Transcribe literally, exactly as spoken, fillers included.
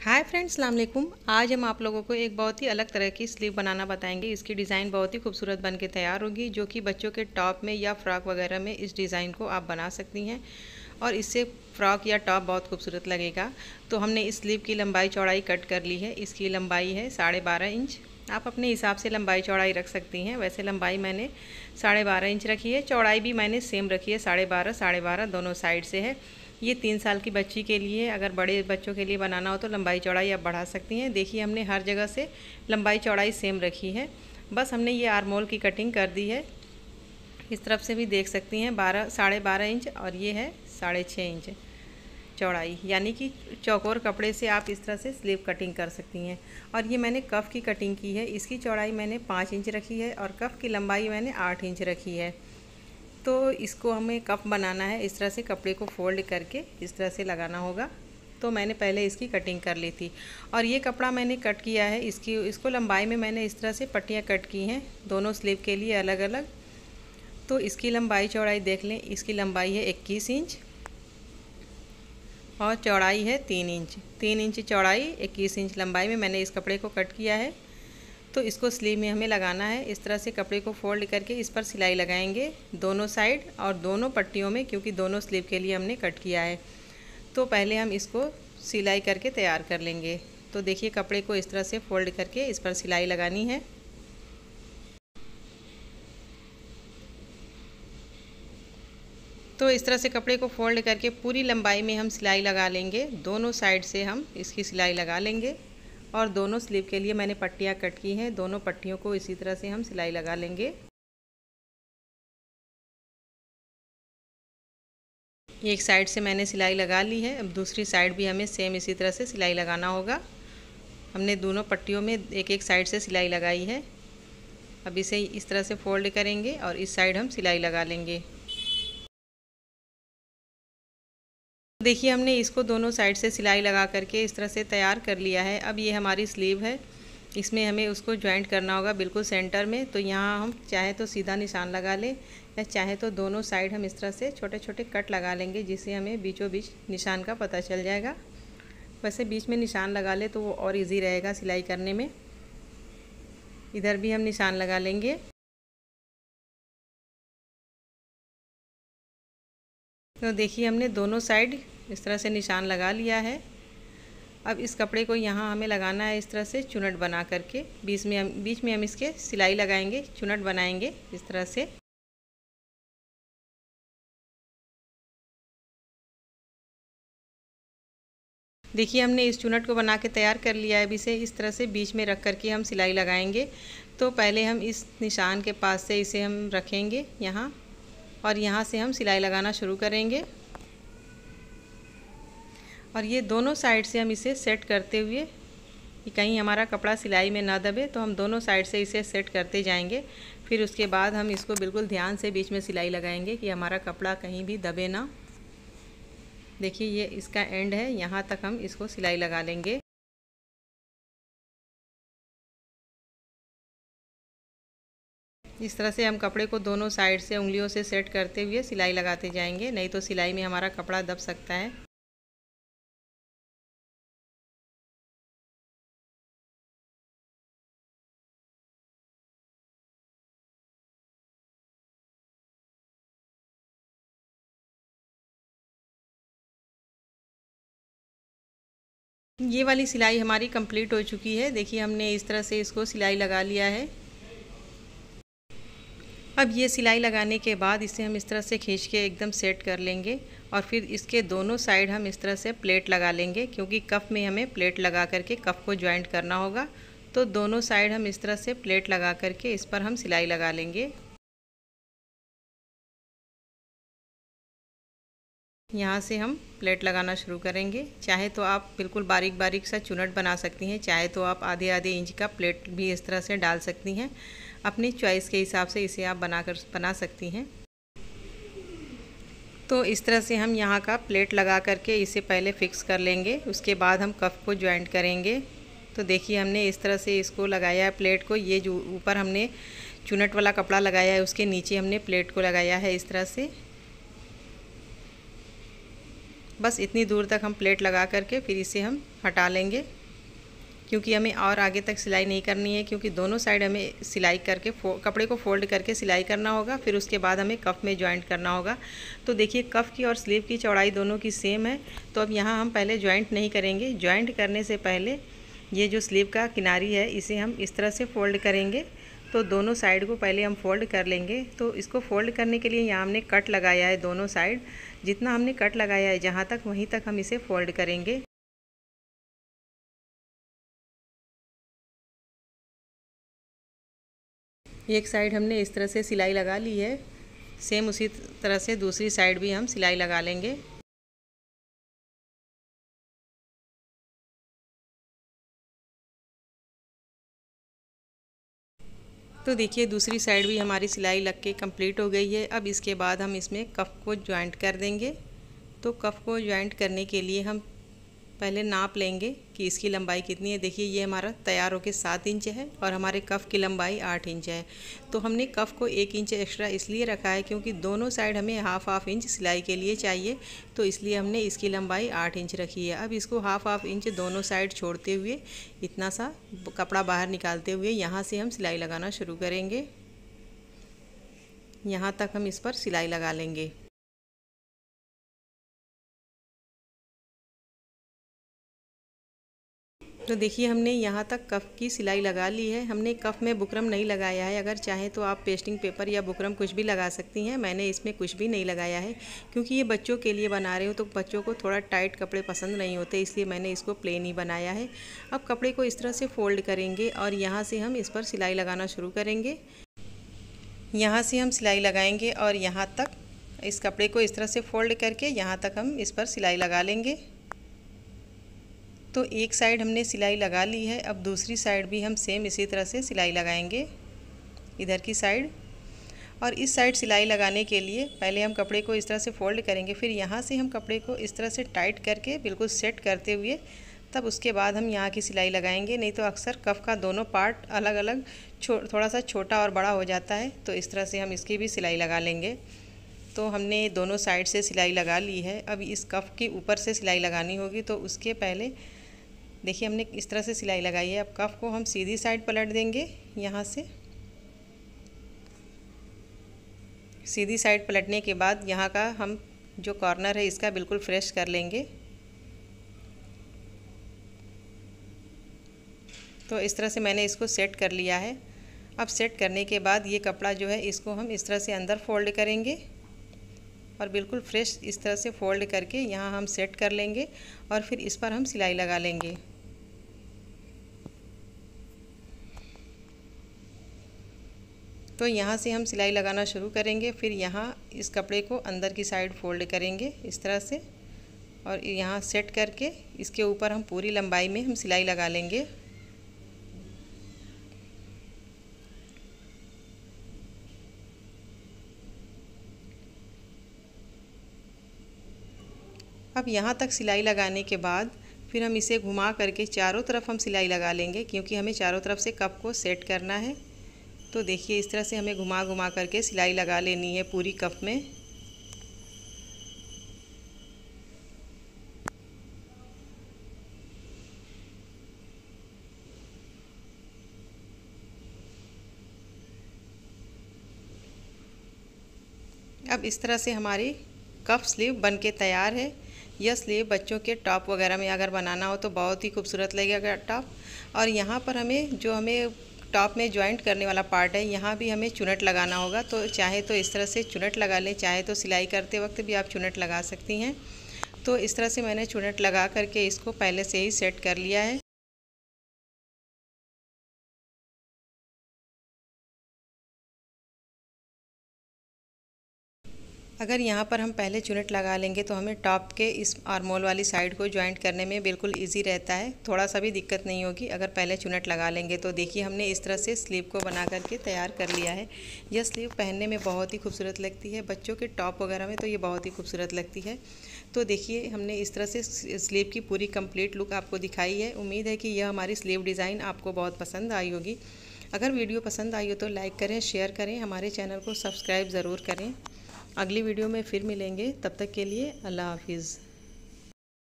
Hi friends, अस्सलाम वालेकुम। आज हम आप लोगों को एक बहुत ही अलग तरह की स्लीव बनाना बताएंगे। इसकी डिज़ाइन बहुत ही खूबसूरत बन के तैयार होगी, जो कि बच्चों के टॉप में या फ्रॉक वगैरह में इस डिज़ाइन को आप बना सकती हैं और इससे फ्रॉक या टॉप बहुत खूबसूरत लगेगा। तो हमने इस स्लीव की लंबाई चौड़ाई कट कर ली है। इसकी लंबाई है साढ़े बारह इंच। आप अपने हिसाब से लंबाई चौड़ाई रख सकती हैं। वैसे लंबाई मैंने साढ़े बारह इंच रखी है, चौड़ाई भी मैंने सेम रखी है, साढ़े बारह साढ़े बारह दोनों साइड से है। ये तीन साल की बच्ची के लिए, अगर बड़े बच्चों के लिए बनाना हो तो लंबाई चौड़ाई आप बढ़ा सकती हैं। देखिए, हमने हर जगह से लंबाई चौड़ाई सेम रखी है। बस हमने ये आर्म होल की कटिंग कर दी है। इस तरफ से भी देख सकती हैं, बारह साढ़े बारह इंच और ये है साढ़े छः इंच चौड़ाई, यानी कि चौकोर कपड़े से आप इस तरह से स्लीव कटिंग कर सकती हैं। और ये मैंने कफ़ की कटिंग की है। इसकी चौड़ाई मैंने पाँच इंच रखी है और कफ़ की लंबाई मैंने आठ इंच रखी है। तो इसको हमें कप बनाना है। इस तरह से कपड़े को फोल्ड करके इस तरह से लगाना होगा। तो मैंने पहले इसकी कटिंग कर ली थी और ये कपड़ा मैंने कट किया है। इसकी इसको लंबाई में मैंने इस तरह से पट्टियाँ कट की हैं, दोनों स्लीव के लिए अलग अलग। तो इसकी लंबाई चौड़ाई देख लें। इसकी लंबाई है इक्कीस इंच और चौड़ाई है तीन इंच। तीन इंच चौड़ाई, इक्कीस इंच लंबाई में मैंने इस कपड़े को कट किया है। तो इसको स्लीव में हमें लगाना है। इस तरह से कपड़े को फोल्ड करके इस पर सिलाई लगाएंगे दोनों साइड और दोनों पट्टियों में, क्योंकि दोनों स्लीव के लिए हमने कट किया है। तो पहले हम इसको सिलाई करके तैयार कर लेंगे। तो देखिए, कपड़े को इस तरह से फोल्ड करके इस पर सिलाई लगानी है। तो इस तरह से कपड़े को फोल्ड करके पूरी लंबाई में हम सिलाई लगा लेंगे। दोनों साइड से हम इसकी सिलाई लगा लेंगे और दोनों स्लीव के लिए मैंने पट्टियाँ कट की हैं। दोनों पट्टियों को इसी तरह से हम सिलाई लगा लेंगे। एक साइड से मैंने सिलाई लगा ली है। अब दूसरी साइड भी हमें सेम इसी तरह से सिलाई लगाना होगा। हमने दोनों पट्टियों में एक एक साइड से सिलाई लगाई है। अब इसे इस तरह से फोल्ड करेंगे और इस साइड हम सिलाई लगा लेंगे। देखिए, हमने इसको दोनों साइड से सिलाई लगा करके इस तरह से तैयार कर लिया है। अब ये हमारी स्लीव है, इसमें हमें उसको जॉइंट करना होगा बिल्कुल सेंटर में। तो यहाँ हम चाहे तो सीधा निशान लगा लें या चाहे तो दोनों साइड हम इस तरह से छोटे छोटे कट लगा लेंगे, जिससे हमें बीचों बीच निशान का पता चल जाएगा। वैसे बीच में निशान लगा ले तो वो और इजी रहेगा सिलाई करने में। इधर भी हम निशान लगा लेंगे। तो देखिए, हमने दोनों साइड इस तरह से निशान लगा लिया है। अब इस कपड़े को यहाँ हमें लगाना है इस तरह से चुनट बना करके। बीच में हम बीच में हम इसके सिलाई लगाएंगे, चुनट बनाएंगे इस तरह से। देखिए, हमने इस चुनट को बना के तैयार कर लिया है। अब इसे इस तरह से बीच में रख करके हम सिलाई लगाएंगे। तो पहले हम इस निशान के पास से इसे हम रखेंगे यहाँ और यहाँ से हम सिलाई लगाना शुरू करेंगे। और ये दोनों साइड से हम इसे सेट करते हुए कि कहीं हमारा कपड़ा सिलाई में ना दबे, तो हम दोनों साइड से इसे सेट करते जाएंगे। फिर उसके बाद हम इसको बिल्कुल ध्यान से बीच में सिलाई लगाएंगे कि हमारा कपड़ा कहीं भी दबे ना। देखिए, ये इसका एंड है, यहाँ तक हम इसको सिलाई लगा लेंगे। इस तरह से हम कपड़े को दोनों साइड से उंगलियों से सेट करते हुए सिलाई लगाते जाएंगे, नहीं तो सिलाई में हमारा कपड़ा दब सकता है। ये वाली सिलाई हमारी कंप्लीट हो चुकी है। देखिए, हमने इस तरह से इसको सिलाई लगा लिया है। अब ये सिलाई लगाने के बाद इसे हम इस तरह से खींच के एकदम सेट कर लेंगे और फिर इसके दोनों साइड हम इस तरह से प्लेट लगा लेंगे, क्योंकि कफ में हमें प्लेट लगा करके कफ को ज्वाइंट करना होगा। तो दोनों साइड हम इस तरह से प्लेट लगा करके इस पर हम सिलाई लगा लेंगे। यहाँ से हम प्लेट लगाना शुरू करेंगे। चाहे तो आप बिल्कुल बारीक बारीक सा चुनट बना सकती हैं, चाहे तो आप आधे आधे इंच का प्लेट भी इस तरह से डाल सकती हैं। अपनी चॉइस के हिसाब से इसे आप बना कर बना सकती हैं। तो इस तरह से हम यहाँ का प्लेट लगा करके इसे पहले फ़िक्स कर लेंगे, उसके बाद हम कफ को ज्वाइंट करेंगे। तो देखिए, हमने इस तरह से इसको लगाया है प्लेट को। ये जो ऊपर हमने चुनट वाला कपड़ा लगाया है, उसके नीचे हमने प्लेट को लगाया है इस तरह से। बस इतनी दूर तक हम प्लेट लगा करके फिर इसे हम हटा लेंगे, क्योंकि हमें और आगे तक सिलाई नहीं करनी है, क्योंकि दोनों साइड हमें सिलाई करके कपड़े को फोल्ड करके सिलाई करना होगा। फिर उसके बाद हमें कफ़ में जॉइंट करना होगा। तो देखिए कफ़ की और स्लीव की चौड़ाई दोनों की सेम है। तो अब यहाँ हम पहले जॉइंट नहीं करेंगे। जॉइंट करने से पहले ये जो स्लीव का किनारी है इसे हम इस तरह से फ़ोल्ड करेंगे। तो दोनों साइड को पहले हम फ़ोल्ड कर लेंगे। तो इसको फ़ोल्ड करने के लिए यहाँ हमने कट लगाया है दोनों साइड। जितना हमने कट लगाया है जहाँ तक, वहीं तक हम इसे फ़ोल्ड करेंगे। एक साइड हमने इस तरह से सिलाई लगा ली है, सेम उसी तरह से दूसरी साइड भी हम सिलाई लगा लेंगे। तो देखिए दूसरी साइड भी हमारी सिलाई लग के कंप्लीट हो गई है। अब इसके बाद हम इसमें कफ़ को ज्वाइंट कर देंगे। तो कफ़ को ज्वाइंट करने के लिए हम पहले नाप लेंगे कि इसकी लंबाई कितनी है। देखिए ये हमारा तैयार होके सात इंच है और हमारे कफ़ की लंबाई आठ इंच है। तो हमने कफ़ को एक इंच एक्स्ट्रा इसलिए रखा है क्योंकि दोनों साइड हमें हाफ हाफ इंच सिलाई के लिए चाहिए, तो इसलिए हमने इसकी लंबाई आठ इंच रखी है। अब इसको हाफ हाफ इंच दोनों साइड छोड़ते हुए इतना सा कपड़ा बाहर निकालते हुए यहाँ से हम सिलाई लगाना शुरू करेंगे। यहाँ तक हम इस पर सिलाई लगा लेंगे। तो देखिए हमने यहाँ तक कफ़ की सिलाई लगा ली है। हमने कफ़ में बुकरम नहीं लगाया है। अगर चाहे तो आप पेस्टिंग पेपर या बुकरम कुछ भी लगा सकती हैं। मैंने इसमें कुछ भी नहीं लगाया है क्योंकि ये बच्चों के लिए बना रहे हो, तो बच्चों को थोड़ा टाइट कपड़े पसंद नहीं होते, इसलिए मैंने इसको प्लेन ही बनाया है। अब कपड़े को इस तरह से फ़ोल्ड करेंगे और यहाँ से हम इस पर सिलाई लगाना शुरू करेंगे। यहाँ से हम सिलाई लगाएंगे और यहाँ तक इस कपड़े को इस तरह से फ़ोल्ड करके यहाँ तक हम इस पर सिलाई लगा लेंगे। तो एक साइड हमने सिलाई लगा ली है। अब दूसरी साइड भी हम सेम इसी तरह से सिलाई लगाएंगे, इधर की साइड। और इस साइड सिलाई लगाने के लिए पहले हम कपड़े को इस तरह से फ़ोल्ड करेंगे, फिर यहाँ से हम कपड़े को इस तरह से टाइट करके बिल्कुल सेट करते हुए तब उसके बाद हम यहाँ की सिलाई लगाएंगे। नहीं तो अक्सर कफ़ का दोनों पार्ट अलग अलग थोड़ा सा छोटा और बड़ा हो जाता है, तो इस तरह से हम इसकी भी सिलाई लगा लेंगे। तो हमने दोनों साइड से सिलाई लगा ली है। अब इस कफ़ के ऊपर से सिलाई लगानी होगी, तो उसके पहले देखिए हमने इस तरह से सिलाई लगाई है। अब कफ़ को हम सीधी साइड पलट देंगे। यहाँ से सीधी साइड पलटने के बाद यहाँ का हम जो कॉर्नर है इसका बिल्कुल फ्रेश कर लेंगे। तो इस तरह से मैंने इसको सेट कर लिया है। अब सेट करने के बाद ये कपड़ा जो है इसको हम इस तरह से अंदर फोल्ड करेंगे और बिल्कुल फ्रेश इस तरह से फोल्ड करके यहाँ हम सेट कर लेंगे और फिर इस पर हम सिलाई लगा लेंगे। तो यहाँ से हम सिलाई लगाना शुरू करेंगे। फिर यहाँ इस कपड़े को अंदर की साइड फोल्ड करेंगे इस तरह से और यहाँ सेट करके इसके ऊपर हम पूरी लंबाई में हम सिलाई लगा लेंगे। अब यहाँ तक सिलाई लगाने के बाद फिर हम इसे घुमा करके चारों तरफ हम सिलाई लगा लेंगे, क्योंकि हमें चारों तरफ से कप को सेट करना है। तो देखिए इस तरह से हमें घुमा घुमा करके सिलाई लगा लेनी है पूरी कप में। अब इस तरह से हमारी कफ स्लीव बनके तैयार है। यह स्लीव बच्चों के टॉप वगैरह में अगर बनाना हो तो बहुत ही खूबसूरत लगेगा टॉप। और यहाँ पर हमें जो हमें टॉप में जॉइंट करने वाला पार्ट है, यहाँ भी हमें चुनट लगाना होगा। तो चाहे तो इस तरह से चुनट लगा लें, चाहे तो सिलाई करते वक्त भी आप चुनट लगा सकती हैं। तो इस तरह से मैंने चुनट लगा करके इसको पहले से ही सेट कर लिया है। अगर यहाँ पर हम पहले चुनट लगा लेंगे तो हमें टॉप के इस आर्मोल वाली साइड को ज्वाइंट करने में बिल्कुल इजी रहता है, थोड़ा सा भी दिक्कत नहीं होगी अगर पहले चुनट लगा लेंगे। तो देखिए हमने इस तरह से स्लीव को बना करके तैयार कर लिया है। यह स्लीव पहनने में बहुत ही खूबसूरत लगती है, बच्चों के टॉप वगैरह में तो ये बहुत ही खूबसूरत लगती है। तो देखिए हमने इस तरह से स्लीव की पूरी कंप्लीट लुक आपको दिखाई है। उम्मीद है कि यह हमारी स्लीव डिज़ाइन आपको बहुत पसंद आई होगी। अगर वीडियो पसंद आई हो तो लाइक करें, शेयर करें, हमारे चैनल को सब्सक्राइब ज़रूर करें। अगली वीडियो में फिर मिलेंगे, तब तक के लिए अल्लाह हाफिज़।